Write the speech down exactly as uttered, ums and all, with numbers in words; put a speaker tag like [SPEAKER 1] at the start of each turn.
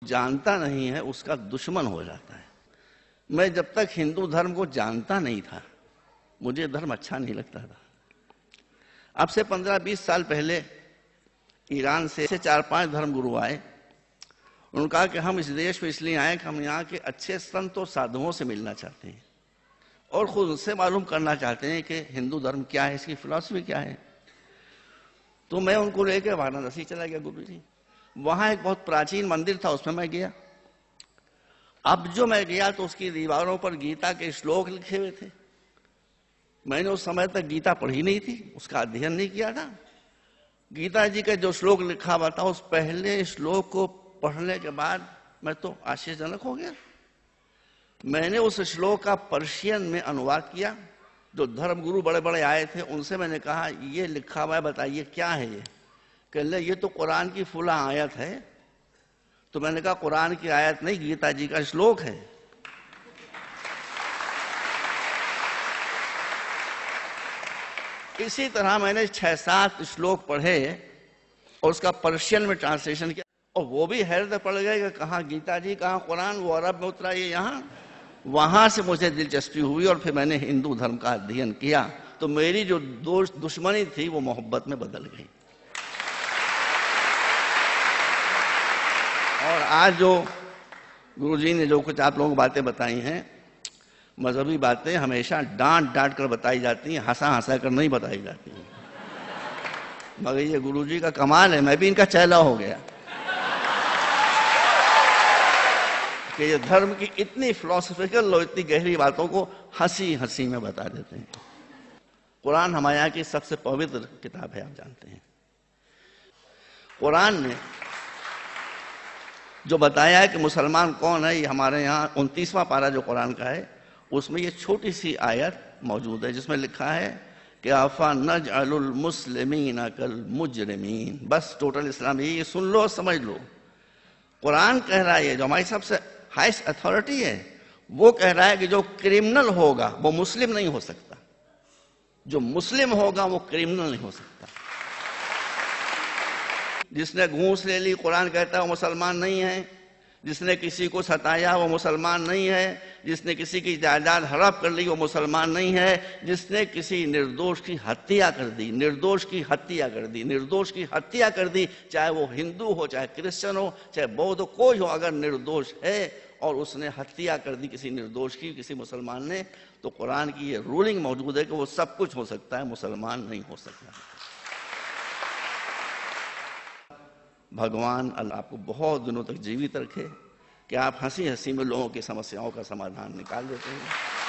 [SPEAKER 1] जानता नहीं है उसका दुश्मन हो जाता है। मैं जब तक हिंदू धर्म को जानता नहीं था मुझे धर्म अच्छा नहीं लगता था। अब से पंद्रह बीस साल पहले ईरान से चार पांच धर्म गुरु आए। उन्होंने कहा कि हम इस देश में इसलिए आए कि हम यहाँ के अच्छे संत और साधुओं से मिलना चाहते हैं और खुद उनसे मालूम करना चाहते हैं कि हिंदू धर्म क्या है, इसकी फिलॉसफी क्या है। तो मैं उनको लेकर वाराणसी चला गया गुरु जी। वहां एक बहुत प्राचीन मंदिर था, उसमें मैं गया। अब जो मैं गया तो उसकी दीवारों पर गीता के श्लोक लिखे हुए थे। मैंने उस समय तक गीता पढ़ी नहीं थी, उसका अध्ययन नहीं किया था। गीता जी का जो श्लोक लिखा हुआ था, उस पहले श्लोक को पढ़ने के बाद मैं तो आश्चर्यजनक हो गया। मैंने उस श्लोक का पर्शियन में अनुवाद किया। जो धर्मगुरु बड़े बड़े आए थे उनसे मैंने कहा ये लिखा हुआ है, बताइए क्या है ये। कहले ये तो कुरान की फुला आयत है। तो मैंने कहा कुरान की आयत नहीं, गीता जी का श्लोक है। इसी तरह मैंने छह सात श्लोक पढ़े और उसका पर्शियन में ट्रांसलेशन किया और वो भी हैरत पड़ गए कि कहाँ गीता जी, कहाँ कुरान, वो अरब में उतरा, ये यहाँ। वहां से मुझे दिलचस्पी हुई और फिर मैंने हिंदू धर्म का अध्ययन किया। तो मेरी जो दोस्त दुश्मनी थी वो मोहब्बत में बदल गई। और आज जो गुरुजी ने जो कुछ आप लोगों को बातें बताई हैं, मजहबी बातें हमेशा डांट डांट कर बताई जाती हैं, हंसा हंसा कर नहीं बताई जाती हैं। मगर ये गुरुजी का कमाल है, मैं भी इनका चेला हो गया कि ये धर्म की इतनी फिलोसफिकल और इतनी गहरी बातों को हंसी हंसी में बता देते हैं। कुरान हमारे यहाँ की सबसे पवित्र किताब है, आप जानते हैं। कुरान ने जो बताया है कि मुसलमान कौन है, ये हमारे यहाँ उनतीसवां पारा जो कुरान का है उसमें ये छोटी सी आयत मौजूद है जिसमें लिखा है कि आफा नजअलुल मुस्लिमीन कल मुजरिमीन। बस टोटल इस्लाम ये सुन लो, समझ लो। कुरान कह रहा है, जो हमारी सबसे हाईएस्ट अथॉरिटी है, वो कह रहा है कि जो क्रिमिनल होगा वो मुस्लिम नहीं हो सकता, जो मुस्लिम होगा वो क्रिमिनल नहीं हो सकता। जिसने घूस ले ली, कुरान कहता है वो मुसलमान नहीं है। जिसने किसी को सताया वो मुसलमान नहीं है। जिसने किसी की जायदाद हड़प कर ली वो मुसलमान नहीं है। जिसने किसी निर्दोष की हत्या कर दी, निर्दोष की हत्या कर दी, निर्दोष की हत्या कर दी, चाहे वो हिंदू हो, चाहे क्रिश्चियन हो, चाहे बौद्ध हो, कोई हो, अगर निर्दोष है और उसने हत्या कर दी किसी निर्दोष की, किसी मुसलमान ने, तो कुरान की ये रूलिंग मौजूद है कि वो सब कुछ हो सकता है, मुसलमान नहीं हो सकता। भगवान अल्लाह आपको बहुत दिनों तक जीवित रखे कि आप हंसी हंसी में लोगों की समस्याओं का समाधान निकाल देते हैं।